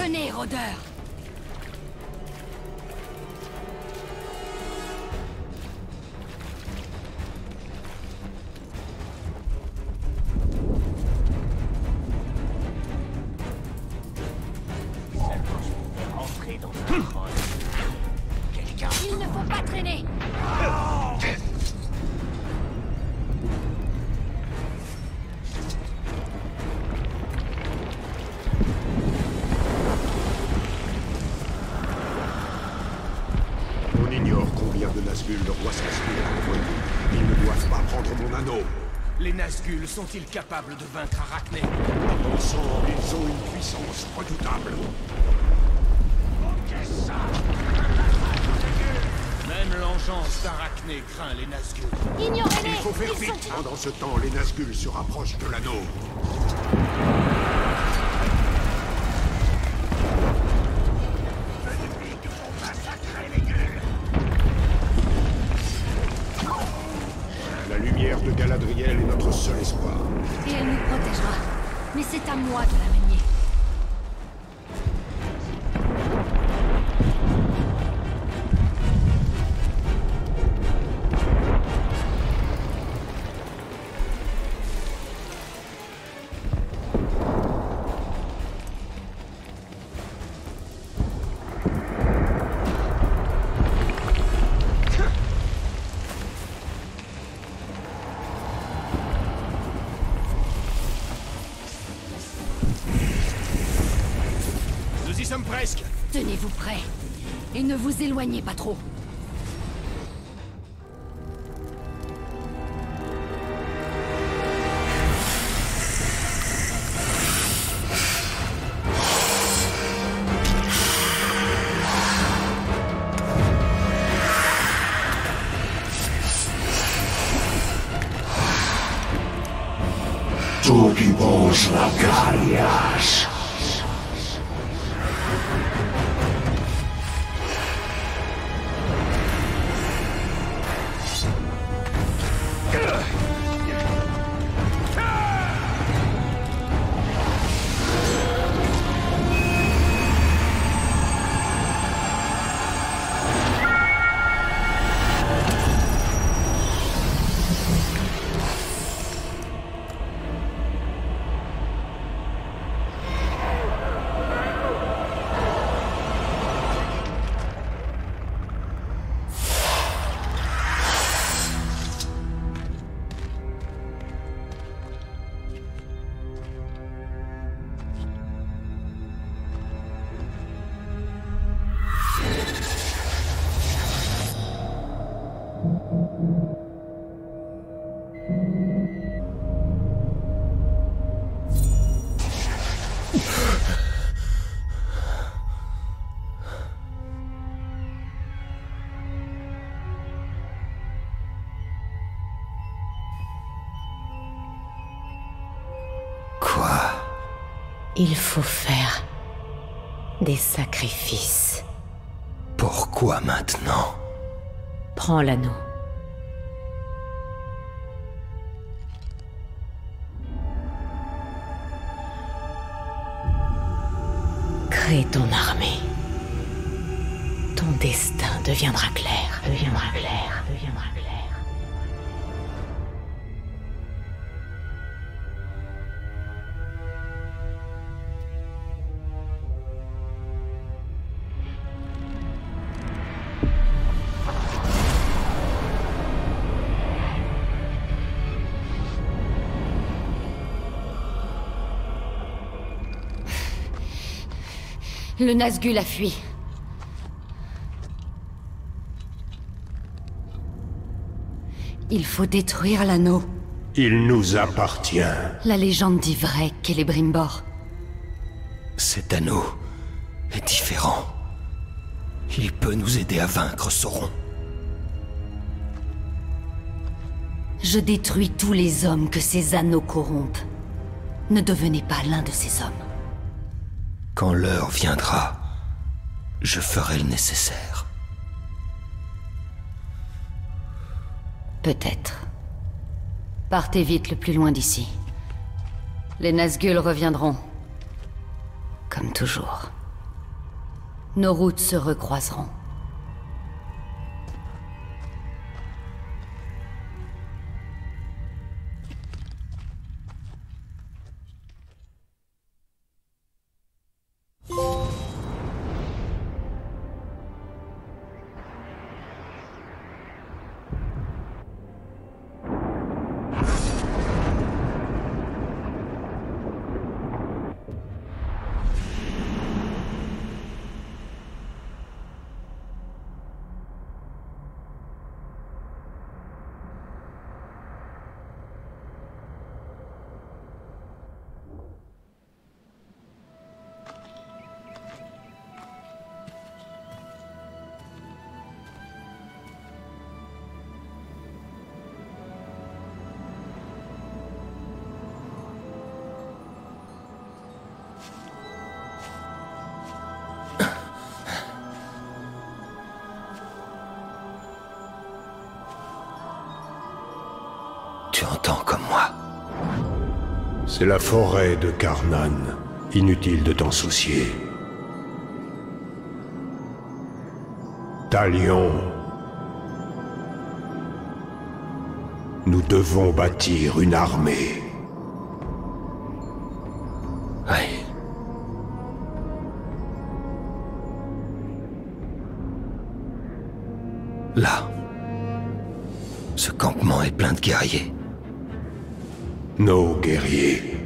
Venez, rôdeur. Il ne faut pas traîner. On ignore combien de Nazgûl le roi Saskia a envoyé. Ils ne doivent pas prendre mon anneau. Les Nazgûl sont-ils capables de vaincre Arachné? Ensemble, ils ont une puissance redoutable. Même l'engeance d'Arachné craint les Nazgûl. Ignorez-les. Il faut faire Ils vite. sont... Pendant ce temps, les Nazgûl se rapprochent de l'anneau. La lumière de Galadriel est notre seul espoir. Et elle nous protégera. Mais c'est à moi de la manier. Nous y sommes presque. Tenez-vous prêts. Et ne vous éloignez pas trop. Tuvimos batallas. Il faut faire des sacrifices. Pourquoi maintenant? Prends l'anneau. Crée ton armée. Ton destin deviendra clair. Deviendra clair. Deviendra clair. Le Nazgûl a fui. Il faut détruire l'anneau. Il nous appartient. La légende dit vrai qu'elle est Brimbor. Cet anneau est différent. Il peut nous aider à vaincre Sauron. Je détruis tous les hommes que ces anneaux corrompent. Ne devenez pas l'un de ces hommes. Quand l'heure viendra, je ferai le nécessaire. Peut-être. Partez vite le plus loin d'ici. Les Nazgûl reviendront. Comme toujours. nos routes se recroiseront. Tu entends comme moi. C'est la forêt de Karnan. Inutile de t'en soucier. Talion. Nous devons bâtir une armée. Oui. Là. Ce campement est plein de guerriers. Nos guerriers.